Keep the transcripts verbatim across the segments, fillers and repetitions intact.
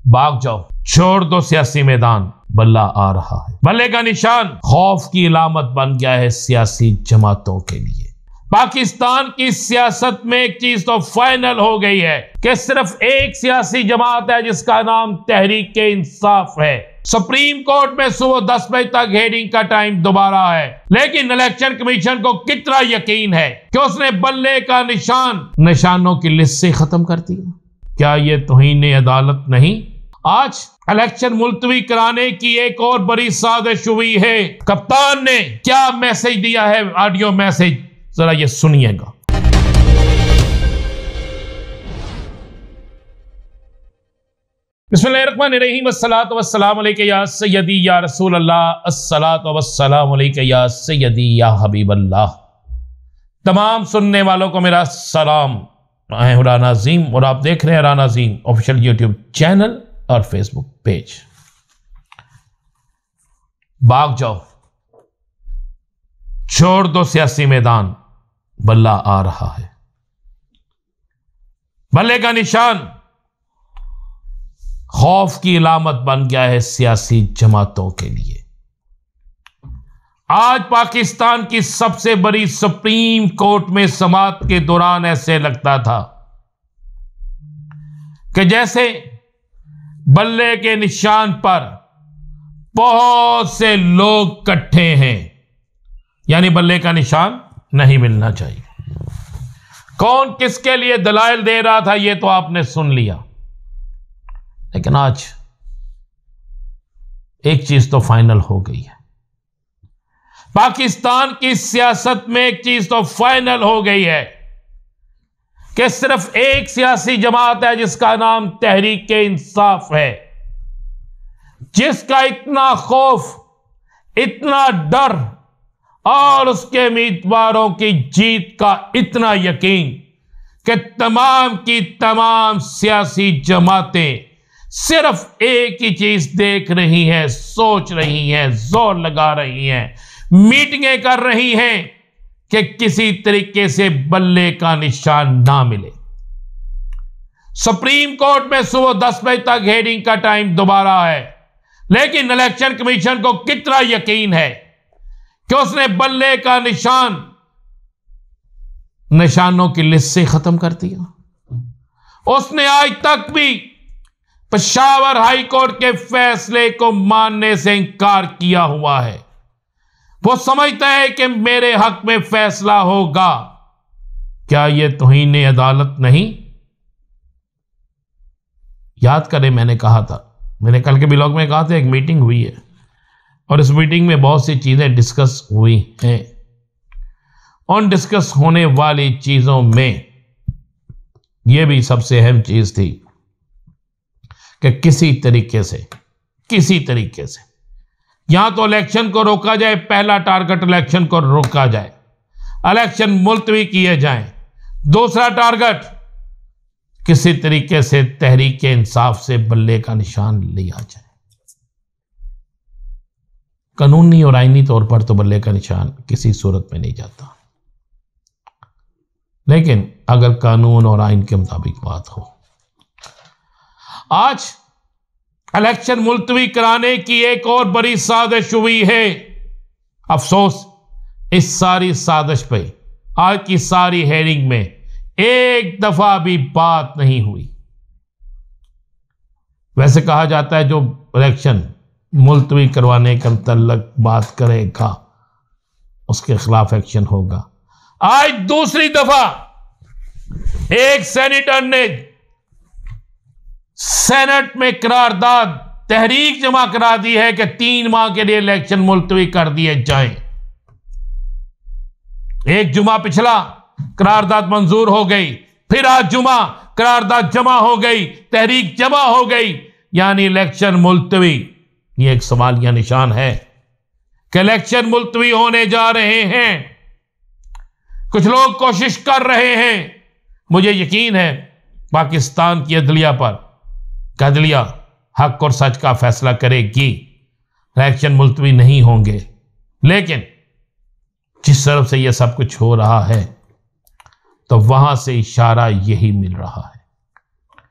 भाग जाओ, छोड़ दो सियासी मैदान, बल्ला आ रहा है। बल्ले का निशान खौफ की इलामत बन गया है सियासी जमातों के लिए। पाकिस्तान की सियासत में एक चीज तो फाइनल हो गई है कि सिर्फ एक सियासी जमात है जिसका नाम तहरीक इंसाफ है। सुप्रीम कोर्ट में सुबह दस बजे तक हेयरिंग का टाइम दोबारा है, लेकिन इलेक्शन कमीशन को कितना यकीन है कि उसने बल्ले का निशान निशानों की लिस्ट से खत्म कर दिया। क्या यह तौहीन अदालत नहीं? आज इलेक्शन मुलतवी कराने की एक और बड़ी साजिश हुई है। कप्तान ने क्या मैसेज दिया है, ऑडियो मैसेज जरा ये सुनिएगा। बिस्मिल्लाहिर्रहमानिर्रहीम, अस्सलातु वस्सलामु अलैका या सय्यदी या रसूल अल्लाह, अस्सलातु वस्सलामु अलैका या सय्यदी या हबीब अल्लाह। तमाम सुनने वालों को मेरा सलाम। मैं हूं राना अजीम और आप देख रहे हैं Rana Azeem official YouTube channel और फेसबुक पेज। भाग जाओ, छोड़ दो सियासी मैदान, बल्ला आ रहा है। बल्ले का निशान खौफ की इलामत बन गया है सियासी जमातों के लिए। आज पाकिस्तान की सबसे बड़ी सुप्रीम कोर्ट में समाअत के दौरान ऐसे लगता था कि जैसे बल्ले के निशान पर बहुत से लोग इकट्ठे हैं, यानी बल्ले का निशान नहीं मिलना चाहिए। कौन किसके लिए दलाइल दे रहा था यह तो आपने सुन लिया, लेकिन आज एक चीज तो फाइनल हो गई है। पाकिस्तान की सियासत में एक चीज तो फाइनल हो गई है कि सिर्फ एक सियासी जमात है जिसका नाम तहरीक इंसाफ है, जिसका इतना खौफ, इतना डर और उसके उम्मीदवारों की जीत का इतना यकीन कि तमाम की तमाम सियासी जमातें सिर्फ एक ही चीज देख रही हैं, सोच रही हैं, जोर लगा रही हैं, मीटिंगें कर रही हैं कि किसी तरीके से बल्ले का निशान ना मिले। सुप्रीम कोर्ट में सुबह दस बजे तक हेयरिंग का टाइम दोबारा है, लेकिन इलेक्शन कमीशन को कितना यकीन है कि उसने बल्ले का निशान निशानों की लिस्ट से खत्म कर दिया। उसने आज तक भी पेशावर हाई कोर्ट के फैसले को मानने से इंकार किया हुआ है। वो समझता है कि मेरे हक में फैसला होगा। क्या यह तौहीन अदालत नहीं? याद करें, मैंने कहा था, मैंने कल के ब्लॉग में कहा था, एक मीटिंग हुई है और इस मीटिंग में बहुत सी चीजें डिस्कस हुई हैं। उन डिस्कस होने वाली चीजों में यह भी सबसे अहम चीज थी कि किसी तरीके से किसी तरीके से यहां तो इलेक्शन को रोका जाए, पहला टारगेट इलेक्शन को रोका जाए, इलेक्शन मुलतवी किए जाएं। दूसरा टारगेट किसी तरीके से तहरीक इंसाफ से बल्ले का निशान लिया जाए। कानूनी और आईनी तौर पर तो बल्ले का निशान किसी सूरत में नहीं जाता, लेकिन अगर कानून और आइन के मुताबिक बात हो, आज इलेक्शन मुलतवी कराने की एक और बड़ी साजिश हुई है। अफसोस, इस सारी साजिश पे आज की सारी हेयरिंग में एक दफा भी बात नहीं हुई। वैसे कहा जाता है जो इलेक्शन मुलतवी करवाने के मुतल्लक बात करेगा उसके खिलाफ एक्शन होगा। आज दूसरी दफा एक सेनेटर ने सेनेट में करारदाद तहरीक जमा करा दी है कि तीन माह के लिए इलेक्शन मुलतवी कर दिए जाएं। एक जुमा पिछला करारदाद मंजूर हो गई, फिर आज जुमा करारदाद जमा हो गई, तहरीक जमा हो गई, यानी इलेक्शन मुलतवी। ये एक सवालिया निशान है कि इलेक्शन मुलतवी होने जा रहे हैं। कुछ लोग कोशिश कर रहे हैं, मुझे यकीन है पाकिस्तान की अदलिया पर, अदलिया हक और सच का फैसला करेगी, इलेक्शन मुलतवी नहीं होंगे। लेकिन जिस तरफ से यह सब कुछ हो रहा है तो वहां से इशारा यही मिल रहा है।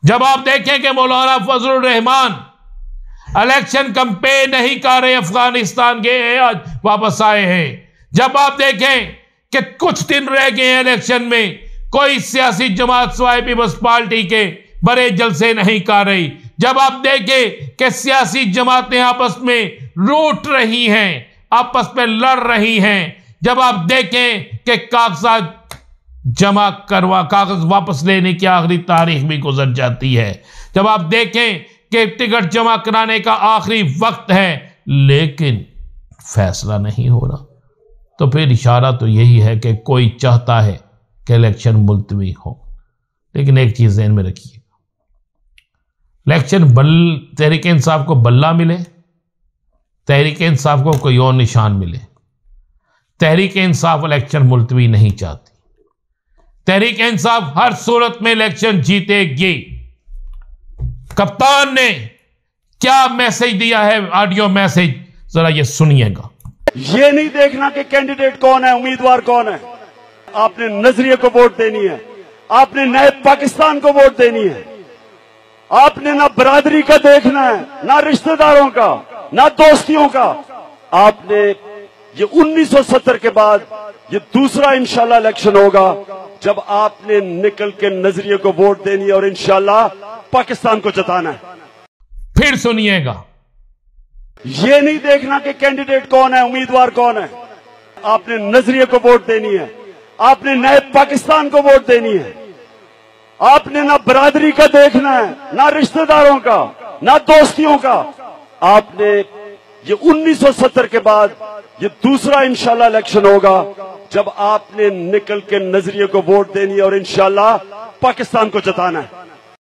जब आप देखें कि मौलाना फजलुर रहमान इलेक्शन कैंपेन नहीं कर रहे, अफगानिस्तान गए आज वापस आए हैं। जब आप देखें कि कुछ दिन रह गए हैं इलेक्शन में, कोई सियासी जमात स्वाय पीपल्स पार्टी के बड़े जलसे नहीं कर रही। जब आप देखें कि सियासी जमातें आपस में रूठ रही हैं, आपस में लड़ रही हैं, जब आप देखें कि कागजात जमा करवा कागज वापस लेने की आखिरी तारीख भी गुजर जाती है, जब आप देखें कि टिकट जमा कराने का आखिरी वक्त है लेकिन फैसला नहीं हो रहा, तो फिर इशारा तो यही है कि कोई चाहता है कि इलेक्शन मुलतवी हो। लेकिन एक चीज ध्यान में रखिए, इलेक्शन बल तहरीक इंसाफ को बल्ला मिले, तहरीक इंसाफ को कोई और निशान मिले, तहरीक इंसाफ इलेक्शन मुलतवी नहीं चाहती। तहरीक इंसाफ हर सूरत में इलेक्शन जीतेगी। कप्तान ने क्या मैसेज दिया है, ऑडियो मैसेज जरा ये सुनिएगा। ये नहीं देखना कि कैंडिडेट कौन है, उम्मीदवार कौन है, आपने नजरिए को वोट देनी है, आपने नए पाकिस्तान को वोट देनी है। आपने ना बरादरी का देखना है, ना रिश्तेदारों का, ना दोस्तियों का। आपने ये उन्नीस सौ सत्तर के बाद ये दूसरा इंशाल्लाह इलेक्शन होगा जब आपने निकल के नजरिए को वोट देनी है और इंशाल्लाह पाकिस्तान को जताना है। फिर सुनिएगा, ये नहीं देखना कि कैंडिडेट कौन है, उम्मीदवार कौन है, आपने नजरिए को वोट देनी है, आपने नए पाकिस्तान को वोट देनी है। आपने ना बरादरी का देखना है, ना रिश्तेदारों का, ना दोस्तियों का। आपने ये उन्नीस सौ सत्तर के बाद ये दूसरा इंशाल्लाह इलेक्शन होगा जब आपने निकल के नजरिए को वोट देनी है और इंशाल्लाह पाकिस्तान को जताना है।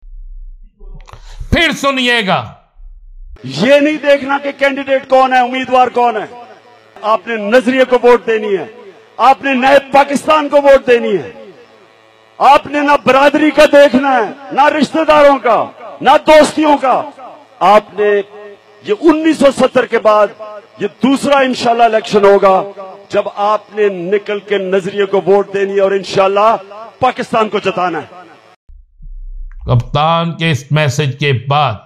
फिर सुनिएगा, ये नहीं देखना कि कैंडिडेट कौन है, उम्मीदवार कौन है, आपने नजरिए को वोट देनी है, आपने नए पाकिस्तान को वोट देनी है। आपने ना बरादरी का देखना है, ना रिश्तेदारों का, ना दोस्तियों का। आपने ये उन्नीस सौ सत्तर के बाद ये दूसरा इंशाल्लाह इलेक्शन होगा जब आपने निकल के नजरिए को वोट देनी है और इंशाल्लाह पाकिस्तान को जताना है। कप्तान के इस मैसेज के बाद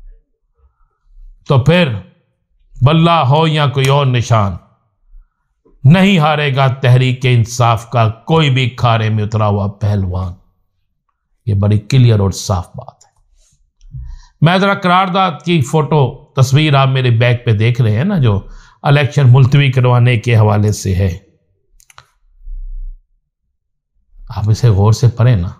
तो फिर बल्ला हो या कोई और निशान, नहीं हारेगा तहरीक इंसाफ का कोई भी खारे में उतरा हुआ पहलवान। ये बड़ी क्लियर और साफ बात है। मैं जरा करारदाद की फोटो तस्वीर आप मेरे बैग पे देख रहे हैं ना, जो इलेक्शन मुलतवी करवाने के हवाले से है, आप इसे गौर से पढ़ें ना,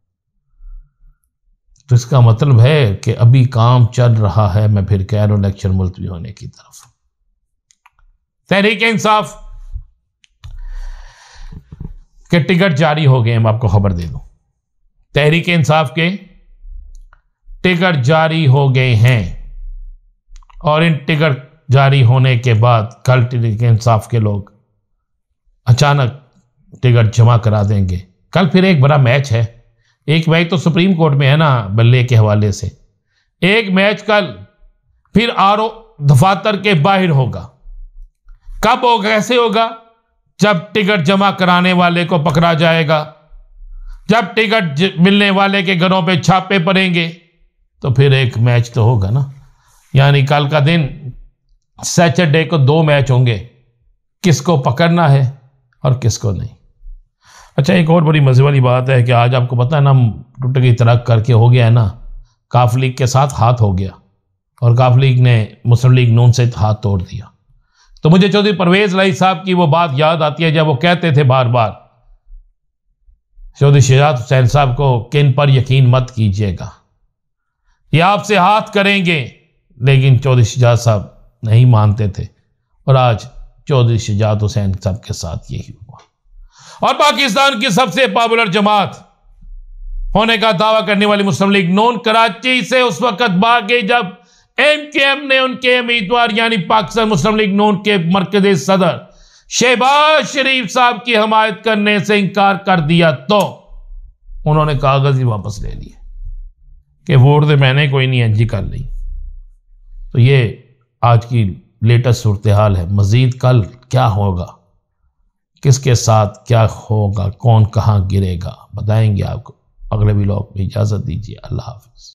तो इसका मतलब है कि अभी काम चल रहा है। मैं फिर कह रहा हूं इलेक्शन मुलतवी होने की तरफ। तहरीक इंसाफ के टिकट जारी हो गए, मैं आपको खबर दे दूं, तहरीक इंसाफ के टिकट जारी हो गए हैं और इन टिकट जारी होने के बाद कल तहरीक इंसाफ के लोग अचानक टिकट जमा करा देंगे। कल फिर एक बड़ा मैच है, एक मैच तो सुप्रीम कोर्ट में है ना बल्ले के हवाले से, एक मैच कल फिर आर ओ दफातर के बाहर होगा। कब होगा, कैसे होगा? जब टिकट जमा कराने वाले को पकड़ा जाएगा, जब टिकट मिलने वाले के घरों पे छापे पड़ेंगे, तो फिर एक मैच तो होगा ना। यानी कल का दिन सैटरडे को दो मैच होंगे, किसको पकड़ना है और किसको नहीं। अच्छा, एक और बड़ी मजे वाली बात है कि आज आपको पता है ना, टूट गई तरक करके हो गया है ना, काफ लीग के साथ हाथ हो गया और काफ लीग ने मुस्लिम लीग नून से हाथ तोड़ दिया। तो मुझे चौधरी परवेज लाई साहब की वो बात याद आती है जब वो कहते थे बार बार चौधरी शहजाद हुसैन साहब को कि इन पर यकीन मत कीजिएगा, ये आपसे हाथ करेंगे। लेकिन चौधरी शहजाद साहब नहीं मानते थे और आज चौधरी शहजाद हुसैन साहब के साथ यही हुआ। और पाकिस्तान की सबसे पॉपुलर जमात होने का दावा करने वाली मुस्लिम लीग नून कराची से उस वक्त भागे जब एम के एम ने उनके उम्मीदवार यानी पाकिस्तान मुस्लिम लीग नून के मरकजी सदर शहबाज शरीफ साहब की हमायत करने से इनकार कर दिया, तो उन्होंने कागज ही वापस ले लिए कि वोट दे मैंने कोई नहीं अंजी कर ली। तो ये आज की लेटेस्ट सूरत हाल है। मजीद कल क्या होगा, किसके साथ क्या होगा, कौन कहां गिरेगा, बताएंगे आपको। अगले व्लॉग में इजाजत दीजिए। अल्लाह हाफिज।